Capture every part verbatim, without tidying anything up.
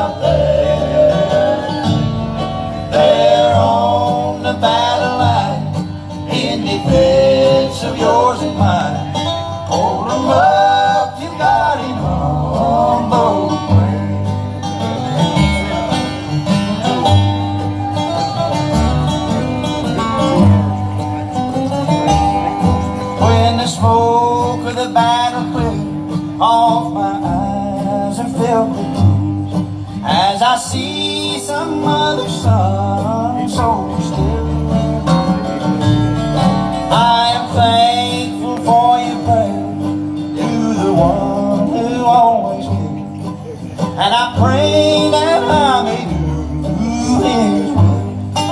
out there. They're on the battle line in defense of yours and mine. Hold 'em up, you got him on both ways. When the smoke of the battle cleared off my eyes and filled with tears, as I see some other son so still, I am thankful for your prayer to the one who always gives, and I pray that I may do his will.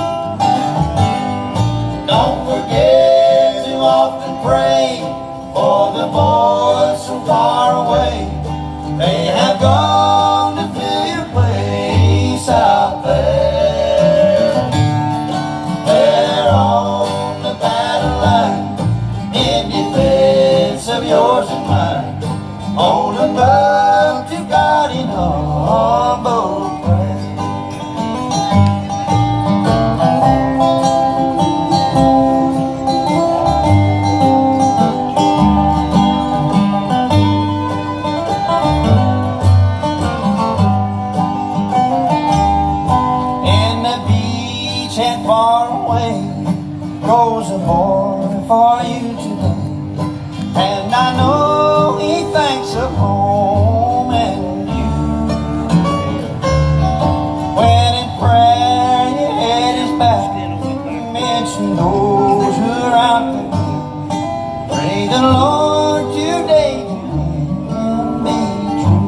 Don't forget to often pray for the boys from far away. They have gone to fill your place out there. They're on the battle line in defense of yours and mine. Hold 'em up to God in humble prayer. And far away goes a boy for you today, and I know he thinks of home and you. When in prayer your head is bowed, mention those who are out there. Pray the Lord today to him be true.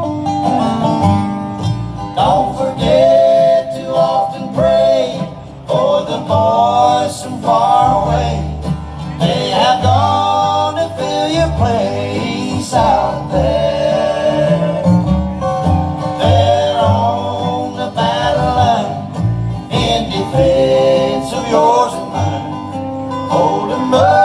Don't forget to often pray for the boys from far away. They have gone to fill your place out there. They're on the battle line in defense of yours and mine. Hold 'em up.